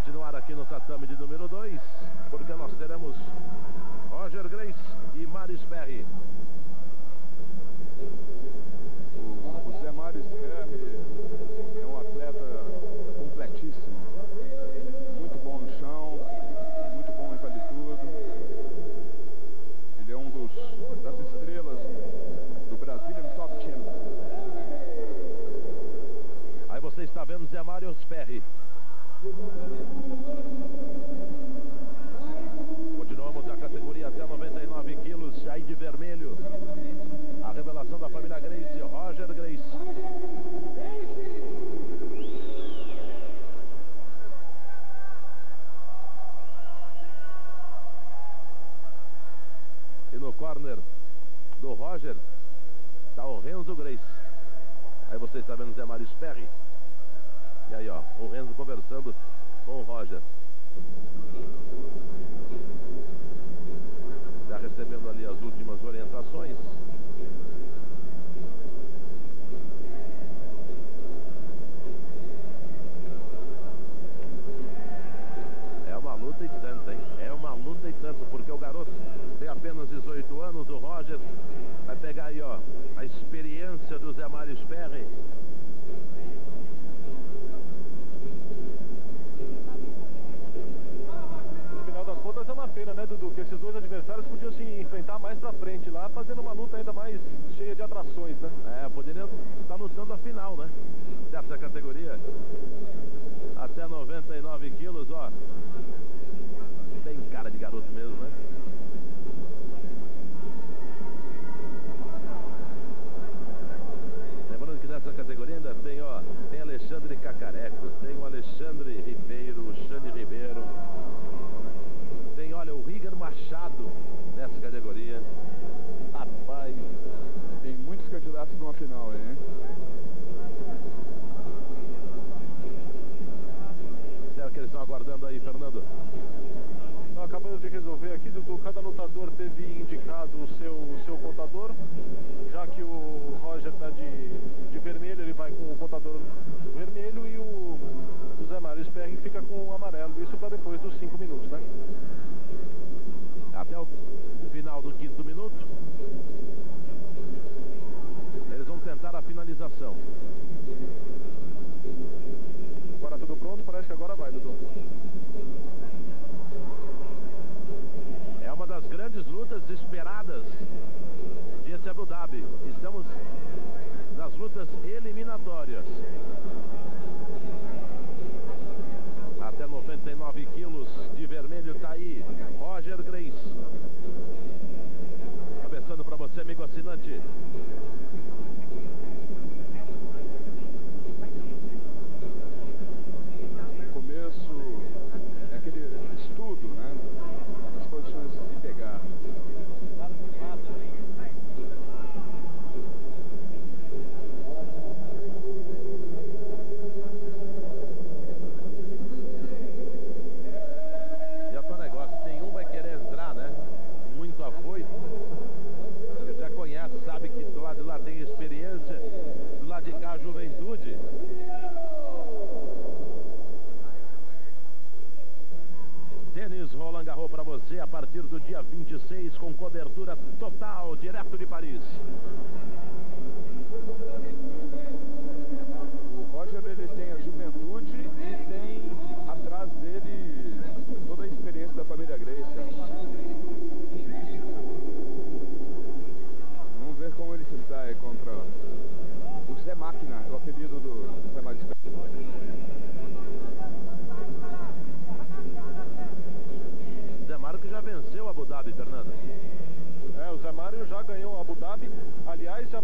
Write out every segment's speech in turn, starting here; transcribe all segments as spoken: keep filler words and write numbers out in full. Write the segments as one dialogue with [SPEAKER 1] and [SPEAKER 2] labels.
[SPEAKER 1] continuar aqui no tatame de número dois, porque nós teremos Roger Grace e Mário Sperry.
[SPEAKER 2] O, o Zé Mário Sperry é um atleta completíssimo. Muito bom no chão, muito bom em vale tudo. Ele é um dos, das estrelas do Brazilian Top Team.
[SPEAKER 1] Aí você está vendo Zé Mário Sperry. Continuamos a categoria até noventa e nove quilos, aí de vermelho. A revelação da família Grace, Roger Grace. E no corner do Roger está o Renzo Grace. Aí você está vendo Zé Mário Sperry. E aí, ó, o Renzo conversando com o Roger. Já recebendo ali as últimas orientações. É uma luta e tanto, hein? É uma luta e tanto, porque o garoto tem apenas dezoito anos, o Roger vai pegar aí, ó, a experiência do Zé Mário Sperry.
[SPEAKER 3] É uma pena, né, Dudu, que esses dois adversários podiam se enfrentar mais pra frente lá, fazendo uma luta ainda mais cheia de atrações, né?
[SPEAKER 1] É, poderiam estar lutando a final, né, dessa categoria. Até noventa e nove quilos, ó. Tem cara de garoto mesmo, né? Lembrando que nessa categoria ainda tem, ó, tem Alexandre Cacareco, tem o Alexandre Ribeiro, o Xande Ribeiro. Tem, olha, o Rigan Machado nessa categoria. Rapaz,
[SPEAKER 2] tem muitos candidatos para uma final aí, hein?
[SPEAKER 1] Será que eles estão aguardando aí, Fernando?
[SPEAKER 3] Então, acabando de resolver aqui, Dudu, cada lutador teve indicado o seu, o seu contador. Já que o Roger está de, de vermelho, ele vai com o contador vermelho e o, o Zé Mário Sperry fica com o amarelo. Isso para depois dos cinco minutos, né?
[SPEAKER 1] Até o final do quinto minuto, eles vão tentar a finalização.
[SPEAKER 3] Agora tudo pronto, parece que agora vai, Dudu.
[SPEAKER 1] É uma das grandes lutas esperadas desse Abu Dhabi. Estamos nas lutas eliminatórias. Até noventa e nove quilos de vermelho está aí Roger Grace. Começando para você, amigo assinante.
[SPEAKER 2] O começo é aquele estudo, né? Das posições de pegar.
[SPEAKER 1] Sabe que do lado de lá tem experiência, do lado de cá a juventude. Tênis Roland Garros para você a partir do dia vinte e seis com cobertura total, direto de Paris.
[SPEAKER 2] O Roger, ele tem a juventude e tem atrás dele toda a experiência da família Grace. Ver como ele se sai contra o Zé Máquina, o apelido do Zé Mário Sperry.
[SPEAKER 1] Zé Mário que já venceu Abu Dhabi, Fernando.
[SPEAKER 3] É, o Zé Mário já ganhou Abu Dhabi. Aliás,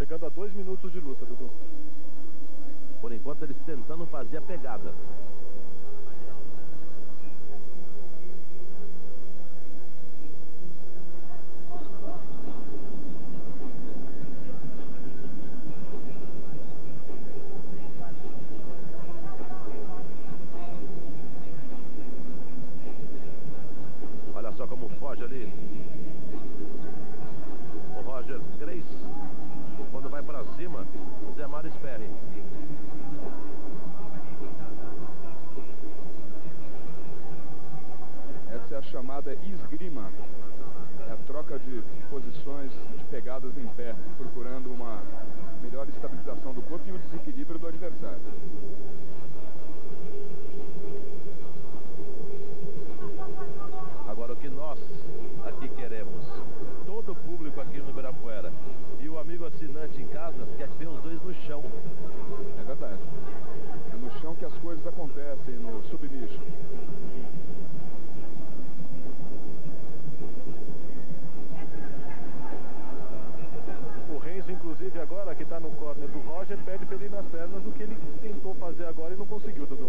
[SPEAKER 3] Chegando a dois minutos de luta, Dudu.
[SPEAKER 1] Por enquanto eles tentando fazer a pegada. Olha só como foge ali o Roger Gracie. Quando vai para cima, o Zé Mário Sperry.
[SPEAKER 2] Essa é a chamada esgrima. É a troca de posições, de pegadas em pé, procurando uma melhor estabilização do corpo e o desequilíbrio do adversário.
[SPEAKER 1] Agora o que nós aqui queremos, todo o público aqui no Ibirapuera e o amigo assinante em casa, quer ver os dois no chão.
[SPEAKER 2] É verdade. É no chão que as coisas acontecem, no submission.
[SPEAKER 3] O Renzo, inclusive, agora que está no corner do Roger, pede para ele ir nas pernas do que ele tentou fazer agora e não conseguiu, Dudu.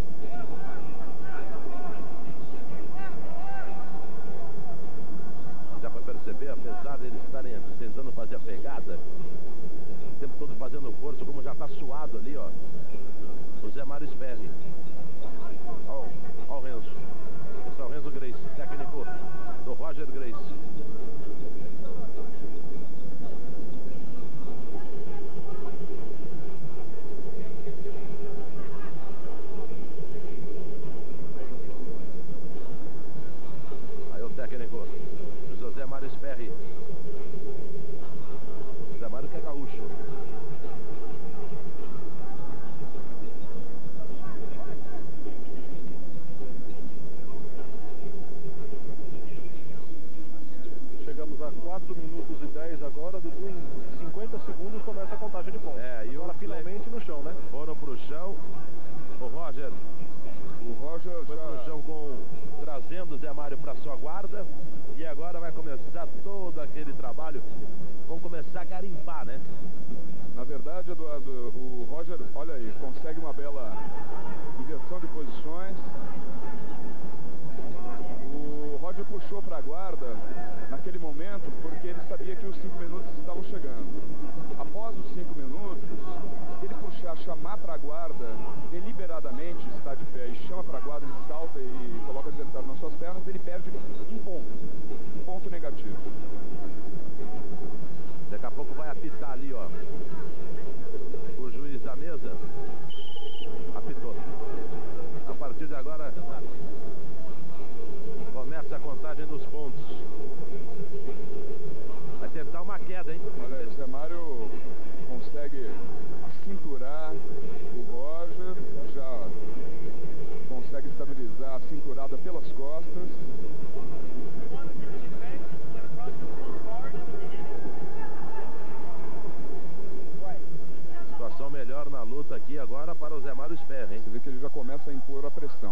[SPEAKER 1] Já para perceber, apesar de eles estarem tentando fazer a pegada, o tempo todo fazendo força, como já está suado ali, ó, o Zé Mário Sperry. Ó, ó o Renzo. Esse é o Renzo Gracie, técnico do Roger Gracie. Aí o técnico José Mário Sperry. Zé Mário que é gaúcho.
[SPEAKER 3] Chegamos a quatro minutos e dez agora, Dudu. Em cinquenta segundos começa a contagem de pontos.
[SPEAKER 1] É, e
[SPEAKER 3] agora
[SPEAKER 1] o
[SPEAKER 3] finalmente no chão, né?
[SPEAKER 1] Foram pro chão. O Roger
[SPEAKER 2] O Roger
[SPEAKER 1] foi
[SPEAKER 2] já...
[SPEAKER 1] pro chão com, trazendo o Zé Mário para sua guarda. E agora vai começar todo aquele trabalho. Vão começar a garimpar, né?
[SPEAKER 2] Na verdade, Eduardo, o Roger, olha aí, consegue uma bela inversão de posições. O Roger puxou para a guarda naquele momento porque ele sabia que os cinco minutos estavam chegando. Após os cinco minutos, se ele puxar, chamar para a guarda, deliberadamente está de pé e chama para a guarda, ele salta e coloca o adversário nas suas pernas, ele perde um ponto, um ponto negativo.
[SPEAKER 1] Daqui a pouco vai apitar ali, ó. O juiz da mesa apitou. A partir de agora começa a contagem dos pontos. Vai tentar uma queda, hein?
[SPEAKER 2] Olha aí, o Zé Mário consegue cinturar o Roger, já consegue estabilizar a cinturada pelas costas.
[SPEAKER 1] Situação melhor na luta aqui agora para o Zé Mário Sperry, hein?
[SPEAKER 2] Você vê que ele já começa a impor a pressão.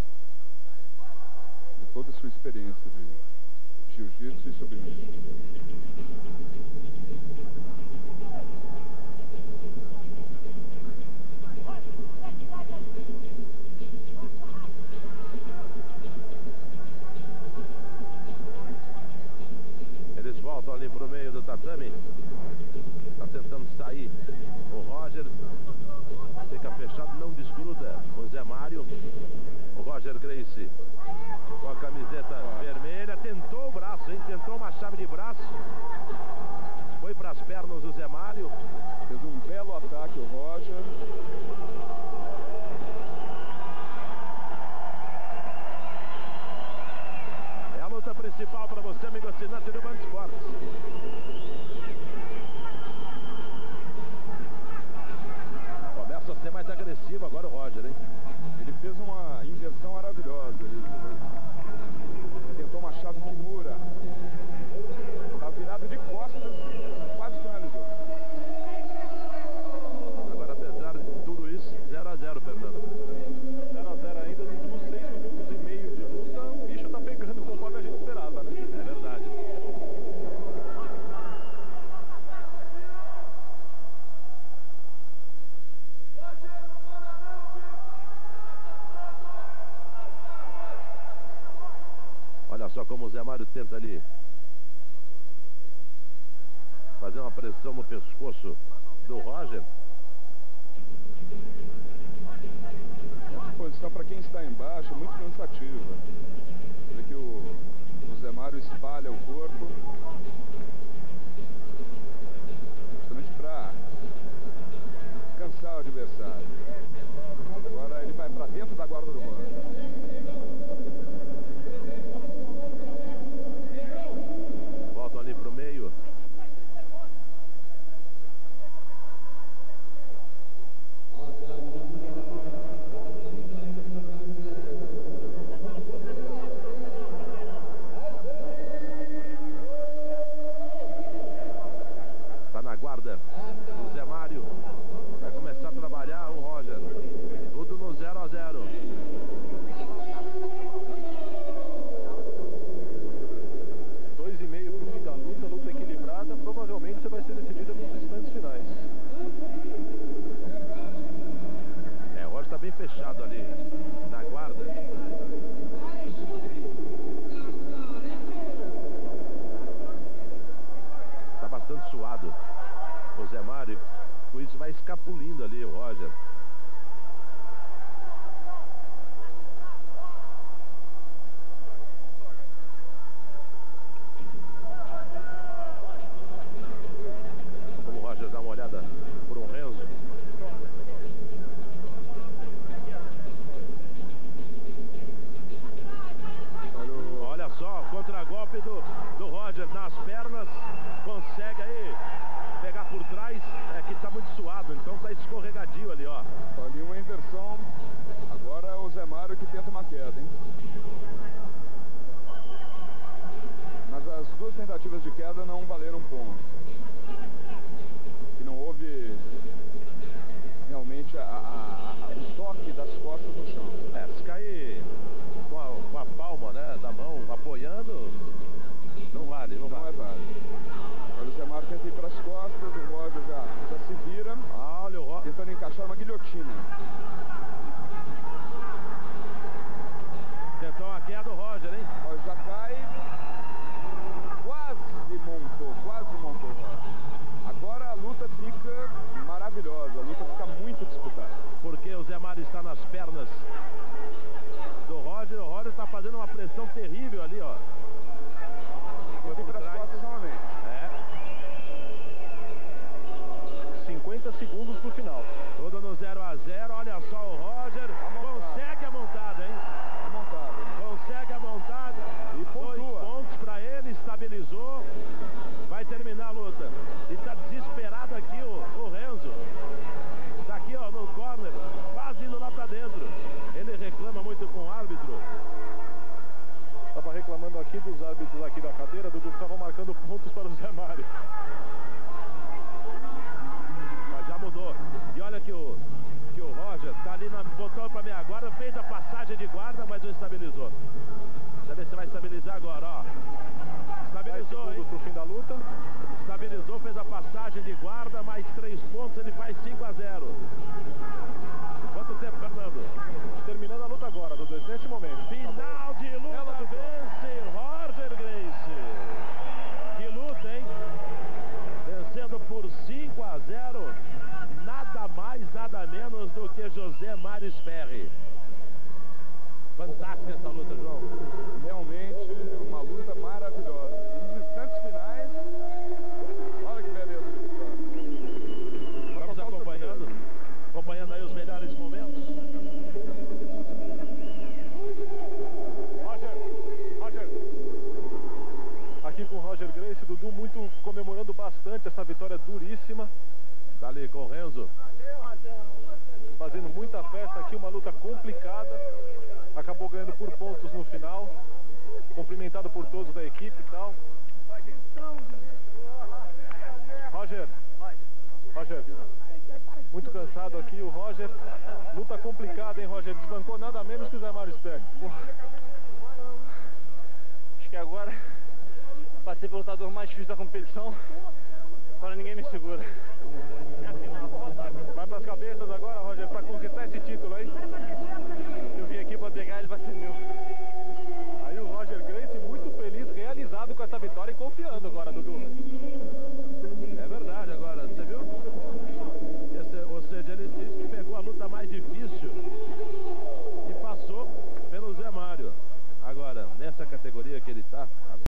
[SPEAKER 2] De toda a sua experiência de jiu-jitsu e submission.
[SPEAKER 1] Eles voltam ali pro meio do tatame. Tá tentando sair o Roger. Fica fechado, não desgruda o Zé Mário. O Roger Gracie com a camiseta vermelha. Tentou o braço, hein? Tentou uma chave de braço. Foi para as pernas do Zé Mário.
[SPEAKER 2] Fez um belo ataque o Roger.
[SPEAKER 1] É a luta principal para você, amigo assinante do Band Esportes. Começa a ser mais agressivo agora o Roger, hein?
[SPEAKER 2] Ele fez uma inversão maravilhosa. Ele tentou uma chave Kimura. Tá virado de costas, quase finalizou.
[SPEAKER 1] Agora, apesar de tudo isso, zero a zero, Fernando.
[SPEAKER 3] zero a zero ainda, nos seis minutos e meio de luta, o bicho tá pegando conforme a gente esperava, né?
[SPEAKER 1] É verdade. só como o Zé Mário tenta ali fazer uma pressão no pescoço do Roger.
[SPEAKER 2] Essa posição, para quem está embaixo, é muito cansativa. Olha que o, o Zé Mário espalha o corpo, justamente para cansar o adversário. Agora ele vai para dentro da guarda do Roger.
[SPEAKER 1] Voltam ali para o meio. Tá na guarda o Zé Mário. Vai começar a trabalhar o Roger. Tudo no zero a zero.
[SPEAKER 3] Dois e meio pro fim da luta, luta equilibrada. Provavelmente você vai ser decidida nos instantes finais.
[SPEAKER 1] É, o Roger tá bem fechado ali na guarda. Tá bastante suado o Zé Mário. Por isso vai escapulindo ali o Roger. Como o Roger dá uma olhada por um Renzo. Olha só, contra-golpe do, do Roger nas pernas. Consegue aí pegar por trás. É que tá muito suado, então tá escorregadio ali, ó.
[SPEAKER 2] Ali uma inversão. Agora é o Zé Mário que tenta uma queda, hein? Mas as duas tentativas de queda não valeram ponto. E não houve realmente a, a, a, o toque das costas no chão.
[SPEAKER 1] É, se cair com a, com a palma, né, da mão apoiando, não vale, não,
[SPEAKER 2] Não
[SPEAKER 1] vale.
[SPEAKER 2] é válido. Olha, o Zé Mário tenta ir para as costas, o Roger já, já se vira,
[SPEAKER 1] Ah, olha o Roger.
[SPEAKER 2] tentando encaixar uma guilhotina.
[SPEAKER 1] Tentou uma queda do Roger, hein?
[SPEAKER 2] Olha, já cai, quase montou, quase montou o Roger. Agora a luta fica maravilhosa, a luta fica muito disputada.
[SPEAKER 1] Porque o Zé Mário está nas pernas do Roger. O Roger está fazendo uma pressão terrível ali, ó. Foi
[SPEAKER 2] Tenta ir
[SPEAKER 1] por
[SPEAKER 2] para as
[SPEAKER 1] trás.
[SPEAKER 2] costas novamente.
[SPEAKER 1] É,
[SPEAKER 3] cinquenta segundos pro final.
[SPEAKER 1] tudo no zero a zero. Olha só o Roger. Consegue a montada, hein?
[SPEAKER 2] Tá montado.
[SPEAKER 1] Consegue a montada.
[SPEAKER 2] E
[SPEAKER 1] Dois
[SPEAKER 2] pontua.
[SPEAKER 1] pontos para ele. Estabilizou. Vai terminar a luta. E tá desesperado aqui o, o Renzo. Tá aqui, ó, no corner. Quase indo lá para dentro. Ele reclama muito com o árbitro.
[SPEAKER 3] Tava reclamando aqui dos árbitros aqui da cadeira, Dudu, que estavam marcando pontos para o Zé Mário.
[SPEAKER 1] Mas já mudou. E olha que o, que o Roger tá ali, na, botou para meia guarda, fez a passagem de guarda, mas não estabilizou. Deixa eu ver se vai estabilizar agora, ó. Estabilizou, hein?
[SPEAKER 3] Segundos pro fim da luta.
[SPEAKER 1] Estabilizou, fez a passagem de guarda, mais três pontos, ele faz cinco a zero. Quanto tempo, Fernando?
[SPEAKER 3] Terminando a luta agora, Dudu, neste momento.
[SPEAKER 1] Final de luta, vence Roger Gracie. Que luta, hein? Vencendo por cinco a zero, nada mais, nada menos do que José Mário Sperry. Fantástica essa luta, João.
[SPEAKER 2] Realmente uma luta maravilhosa. Nos instantes finais, olha que beleza de vitória. Uma
[SPEAKER 1] Vamos
[SPEAKER 2] total
[SPEAKER 1] acompanhando,
[SPEAKER 2] surpresa.
[SPEAKER 1] acompanhando aí os melhores momentos.
[SPEAKER 3] Roger, Roger. Aqui com o Roger Gracie, Dudu muito comemorando bastante essa vitória duríssima.
[SPEAKER 1] Tá ali com o Renzo.
[SPEAKER 3] Fazendo muita festa aqui, uma luta complicada. Acabou ganhando por pontos no final. Cumprimentado por todos da equipe e tal. Roger. Roger. Muito cansado aqui o Roger. Luta complicada, hein, Roger? Desbancou nada menos que o Zé Mário Sperry.
[SPEAKER 4] Acho que agora passei pelo lutador mais difícil da competição. Agora ninguém me segura.
[SPEAKER 3] Vai pras cabeças agora, Roger, pra conquistar esse título aí.
[SPEAKER 4] Eu vim aqui pra pegar, ele vai ser meu.
[SPEAKER 3] Aí o Roger Gracie muito
[SPEAKER 1] categoria que ele está.